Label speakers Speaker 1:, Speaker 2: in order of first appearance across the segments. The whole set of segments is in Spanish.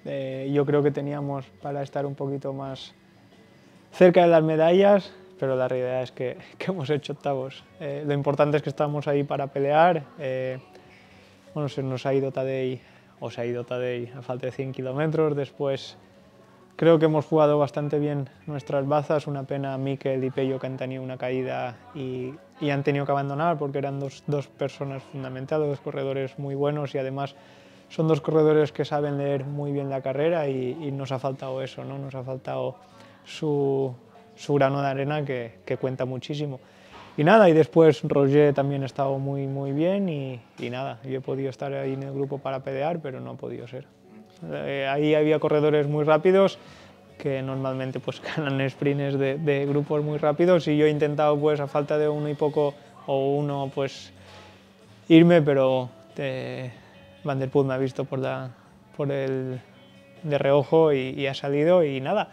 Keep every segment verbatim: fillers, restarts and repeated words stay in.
Speaker 1: Eh, yo creo que teníamos para estar un poquito más cerca de las medallas, pero la realidad es que, que hemos hecho octavos. Eh, lo importante es que estamos ahí para pelear. Eh, bueno, se nos ha ido Tadej, o se ha ido Tadej a falta de cien kilómetros. Después creo que hemos jugado bastante bien nuestras bazas. Una pena Mikel y Pello, que han tenido una caída y, y han tenido que abandonar porque eran dos, dos personas fundamentales, dos corredores muy buenos, y además son dos corredores que saben leer muy bien la carrera, y, y nos ha faltado eso, ¿no? Nos ha faltado su, su grano de arena, que, que cuenta muchísimo. Y nada, y después Roger también ha estado muy, muy bien, y, y nada, yo he podido estar ahí en el grupo para pelear, pero no ha podido ser. Eh, ahí había corredores muy rápidos que normalmente pues ganan sprints de, de grupos muy rápidos, y yo he intentado, pues a falta de uno y poco o uno, pues irme, pero eh, Van der Poel me ha visto por, la, por el de reojo y, y ha salido, y nada.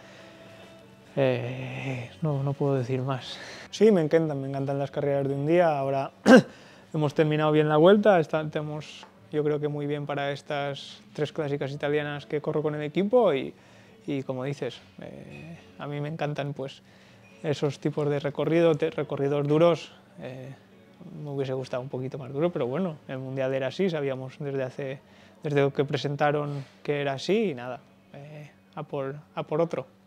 Speaker 1: Eh, no, no puedo decir más. Sí, me encantan, me encantan las carreras de un día. Ahora hemos terminado bien la vuelta, estamos yo creo que muy bien para estas tres clásicas italianas que corro con el equipo, y, y como dices, eh, a mí me encantan pues esos tipos de recorrido, de recorridos duros. Eh, me hubiese gustado un poquito más duro, pero bueno, el Mundial era así, sabíamos desde, hace, desde que presentaron que era así, y nada, eh, a, por, a por otro.